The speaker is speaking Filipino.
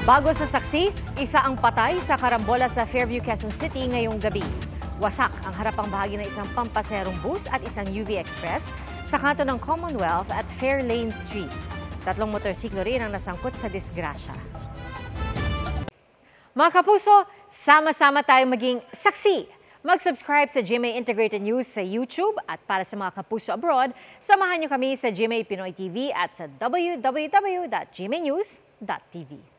Bago sa saksi, isa ang patay sa karambola sa Fairview, Quezon City ngayong gabi. Wasak ang harapang bahagi ng isang pampaserong bus at isang UV Express sa kanto ng Commonwealth at Fairlane Street. 3 motorsiklo rin ang nasangkot sa disgrasya. Mga kapuso, sama-sama tayong maging saksi. Mag-subscribe sa GMA Integrated News sa YouTube at para sa mga kapuso abroad, samahan niyo kami sa GMA Pinoy TV at sa www.gmanews.tv.